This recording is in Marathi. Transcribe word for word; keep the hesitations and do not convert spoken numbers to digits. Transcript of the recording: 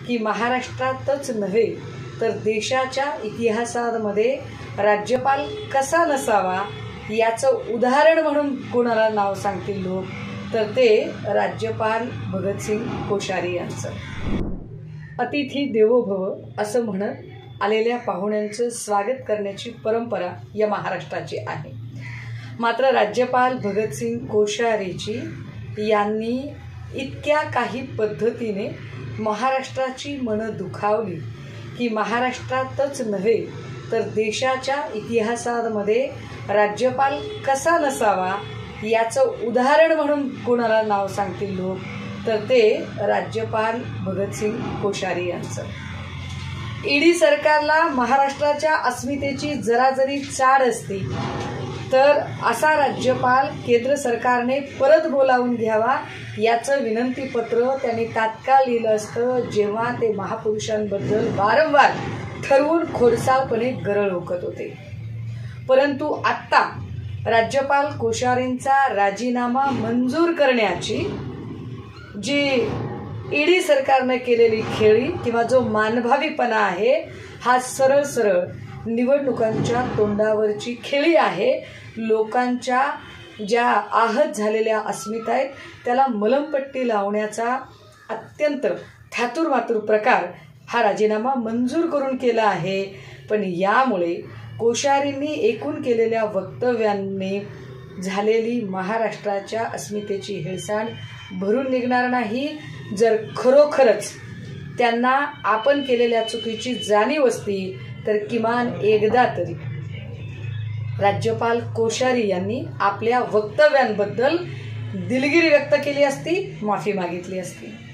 की महाराष्ट्रातच नव्हे तर देशाच्या इतिहासामध्ये राज्यपाल कसा नसावा याचं उदाहरण म्हणून कोणाला नाव सांगतील लोक तर ते राज्यपाल भगतसिंग कोश्यारी यांचं। अतिथी देवो भव असं म्हणत आलेल्या पाहुण्यांचं स्वागत करण्याची परंपरा या महाराष्ट्राची आहे। मात्र राज्यपाल भगतसिंग कोश्यारीजी यांनी इतक्या काही पद्धतीने महाराष्ट्राची मनं दुखावली की महाराष्ट्रातच नव्हे तर देशाच्या इतिहासामध्ये राज्यपाल कसा नसावा याचं उदाहरण म्हणून कोणाला नाव सांगतील लोक तर ते राज्यपाल भगतसिंग कोश्यारी यांचं। ईडी सरकारला महाराष्ट्राच्या अस्मितेची जरा जरी चाड असती तर असा राज्यपाल केंद्र सरकारने परत बोलावून घ्यावा याचं विनंतीपत्र त्यांनी तात्काळ लिहिलं असतं जेव्हा ते महापुरुषांबद्दल वारंवार ठरवून खोडसाळपणे गरळ ओकत होते। परंतु आत्ता राज्यपाल कोश्यारींचा राजीनामा मंजूर करण्याची जी ईडी सरकारने केलेली खेळी किंवा जो मानभावीपणा आहे हा सरळ सरळ निवडणुकांच्या तोंडावरची खेळी आहे। लोकांच्या ज्या आहत झालेल्या अस्मिता आहेत त्याला मलमपट्टी लावण्याचा अत्यंत थातुरमातुर प्रकार हा राजीनामा मंजूर करून केला आहे। पण यामुळे कोश्यारींनी एकूण केलेल्या वक्तव्यांनी झालेली महाराष्ट्राच्या अस्मितेची हेळसांड भरून निघणार नाही। जर खरोखरच त्यांना आपण केलेल्या चुकीची जाणीव असती तर किमान एकदा तरी राज्यपाल कोश्यारी यांनी आपल्या वक्तव्यांबद्दल दिलगिरी व्यक्त केली असती, माफी मागितली असती।